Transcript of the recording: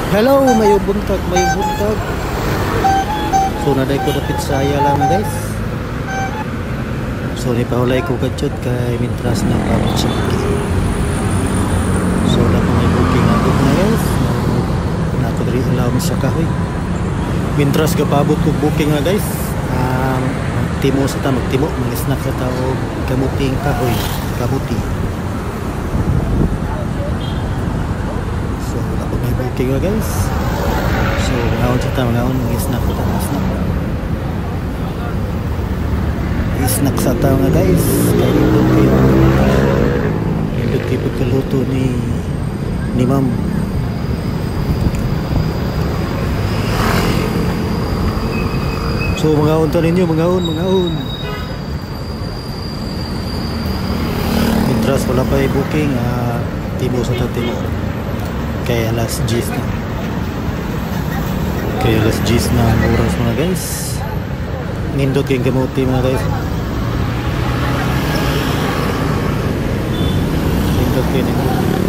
Hello, mayong buntag, mayong buntag. So naday ko na pitsaya lang guys. So ni paulay ko kachot kay mintras na pabot sa booking. So na pa may booking ako na guys. Na ko diri alam sa kahoy. Mintras ka pabot ko booking na guys. Timo sa ta magtimo, mga snack sa tao, kamuting kahoy, kamuti. Okay guys, so ngaon sa tao, ngaon mag-snack sa tao, snack sa tao nga guys. Kaya ito kayo pagkaluto ni ma'am. So mangaon to ninyo, mangaon intras wala pa i-booking, timo sa timo. Kaya alas 10 na. Kaya alas 10 na ang oras mga guys. Nindot kayong kamuti mga guys. Nindot kayo.